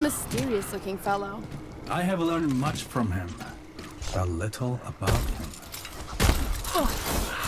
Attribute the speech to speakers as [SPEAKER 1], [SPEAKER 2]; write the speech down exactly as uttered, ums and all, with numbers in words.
[SPEAKER 1] Mysterious-looking fellow.
[SPEAKER 2] I have learned much from him. A little about him.